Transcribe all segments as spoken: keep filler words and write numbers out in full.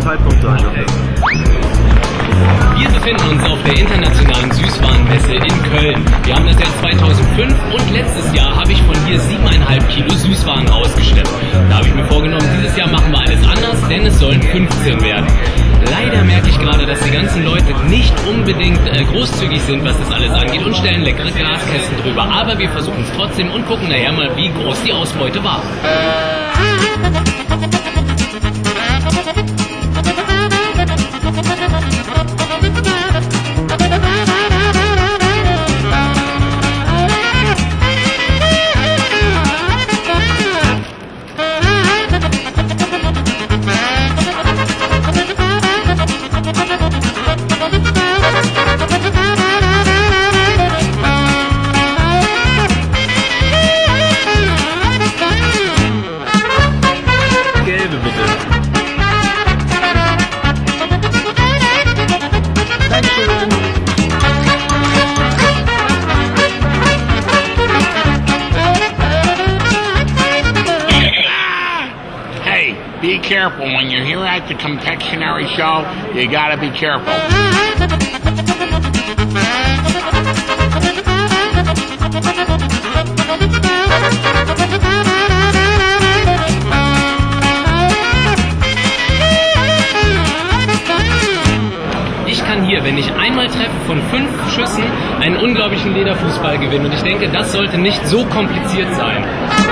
Zeitpunkt sein. Okay. Wir befinden uns auf der internationalen Süßwarenmesse in Köln. Wir haben das Jahr zweitausendfünf und letztes Jahr habe ich von hier siebeneinhalb Kilo Süßwaren ausgeschleppt. Da habe ich mir vorgenommen, dieses Jahr machen wir alles anders, denn es sollen fünfzehn werden. Leider merke ich gerade, dass die ganzen Leute nicht unbedingt äh, großzügig sind, was das alles angeht und stellen leckere Glaskästen drüber. Aber wir versuchen es trotzdem und gucken nachher mal, wie groß die Ausbeute war. Be careful when you're here at the confectionery show. You gotta be careful. Ich kann hier, wenn ich einmal treffe, von fünf Schüssen einen unglaublichen Lederfußball gewinnen. Und ich denke, das sollte nicht so kompliziert sein.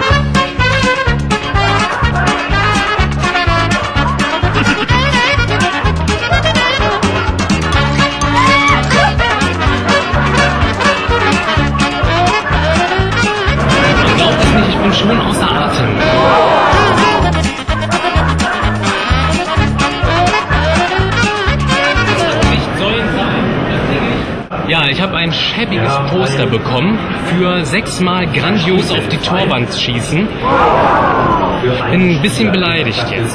Ich bin schon außer Atem. Nicht sollen sein. Ja, ich habe ein schäbiges Poster bekommen für sechsmal grandios auf die Torwand schießen. Ich bin ein bisschen beleidigt jetzt.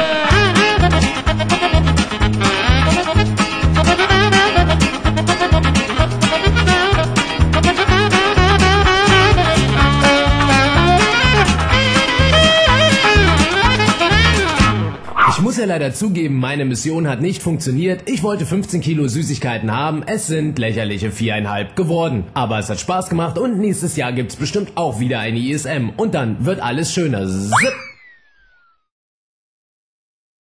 Ich muss ja leider zugeben, meine Mission hat nicht funktioniert. Ich wollte fünfzehn Kilo Süßigkeiten haben, es sind lächerliche viereinhalb geworden. Aber es hat Spaß gemacht und nächstes Jahr gibt's bestimmt auch wieder eine I S M. Und dann wird alles schöner. Zip.